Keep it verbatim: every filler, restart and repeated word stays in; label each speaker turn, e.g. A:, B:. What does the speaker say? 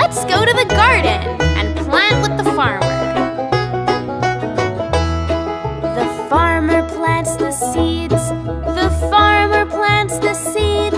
A: Let's go to the garden and plant with the farmer. The farmer plants the seeds. The farmer plants the seeds.